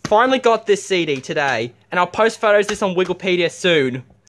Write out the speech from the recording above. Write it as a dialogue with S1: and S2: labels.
S1: Finally got this CD today, and I'll post photos of this on Wikipedia soon.